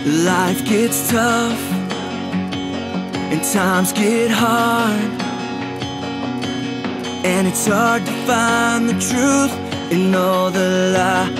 Life gets tough and times get hard, and it's hard to find the truth in all the lies.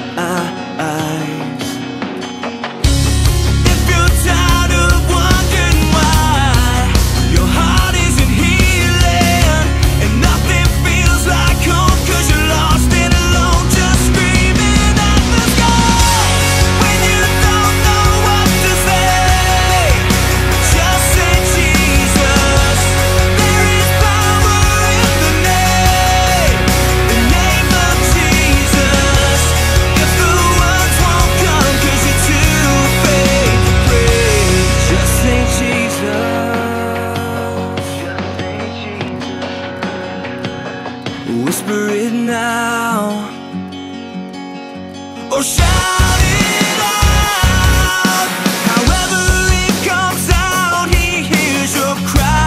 If you're tired of wondering why your heart isn't healing and nothing feels like home 'cause you're lost and alone, just screaming at the sky. When you don't know what to say, just say Jesus. There is power in the name of Jesus. If the words won't come 'cause you're too afraid to pray, just say Jesus. Whisper it now, or shout it out. However it comes out, He hears your cry.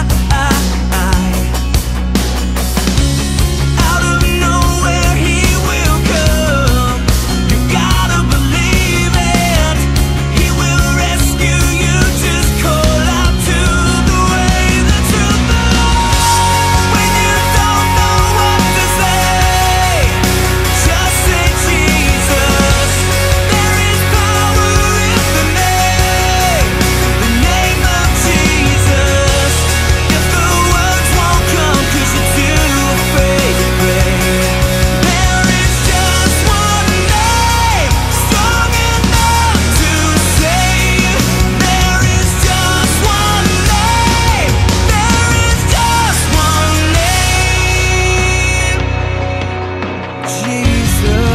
Out of nowhere He will come. You gotta believe it. He will rescue you. Just call out to the way, the truth, the light. When you don't know what to say, just say Jesus. There is power in the name of Jesus. If the words won't come 'cause you're too afraid to pray, there is just one name strong enough to save. There is just one name. There is just one name, Jesus.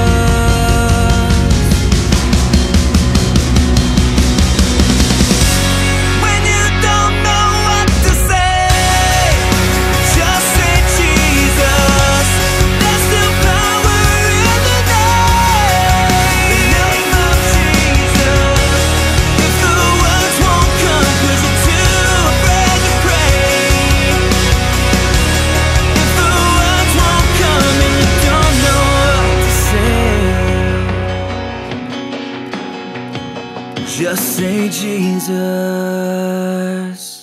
When you don't know what to say, just say Jesus. There's still power in the name of Jesus. If the words won't come 'cause you're too afraid to pray, if the words won't come and you don't know what to say, just say Jesus.